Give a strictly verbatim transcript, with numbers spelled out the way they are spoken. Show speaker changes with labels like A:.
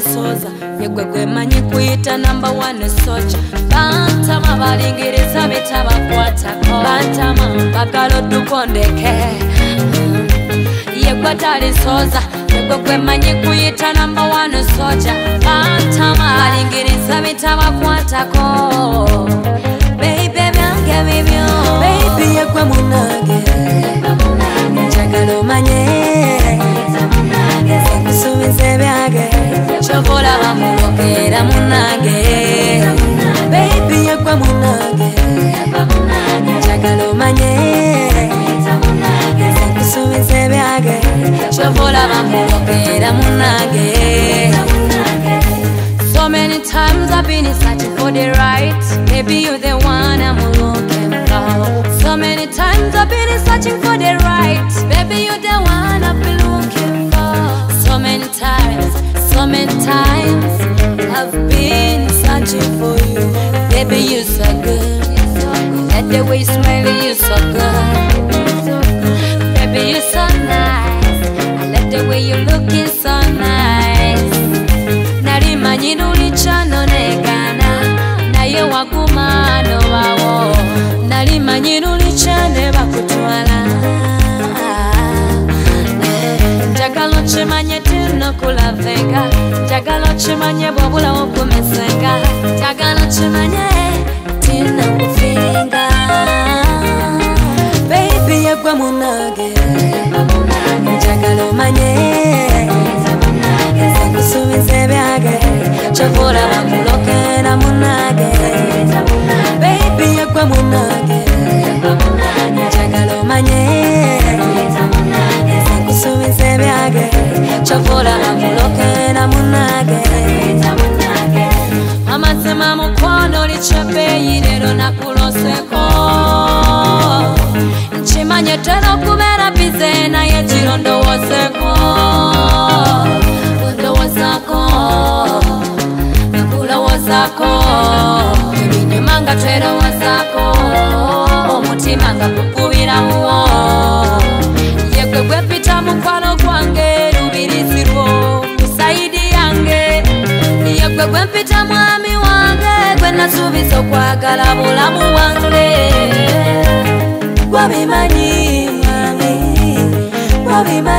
A: soza yegwe gwe manyi kuyita number one soja bantama balingiriza bitabakwatako bantama bagalo dukondeke yegwe tali soza yegwe gwe manyi kuyita number one soja bantama balingiriza bitabakwatako baby byange bibyo baby yegwe munange njagala omanye nkusuubize byange chovola bamulokera munange baby yegwe munange njagala omanye nkusuubize byange chovola bamulokera munange. So many times I've been searching for the right, baby you're the one I'm looking for. So many times I've been searching for the right, baby you're the one I've been looking for. So many times, so many times I've been searching for you, baby you're so good. At the way you smile you're so good, baby you're so nice. I like the way you're looking so nice. Nalimanyi nulichano negana naye waguma nobawo. Nalimanyi nulichane bakutwala njagala okimanye tinokulavenga njagala okimanye bwobula okumesenga njagala okimanye tinakufinga baby yegwe munange njagala omanye nkusuubize byange chovola bamulokera munange baby yegwe munange njagala omanye nkusuubize byange chovola bamulokera munange amazima mukwano lichepeyi lero nakuloseko nkimanye tera okubeera bize naye kiro ndowoozeko ndowozako nakulowozako ebinyuma nga twerowozako omutima nga gukubira muwo yegwe gwepita mukwano gwange lubirizi lwo kusaidi yange yegwe gwempita mwami wange gwe nasuubiza okwagala bulamu bwange gwabimanyi mwami gwabimanyi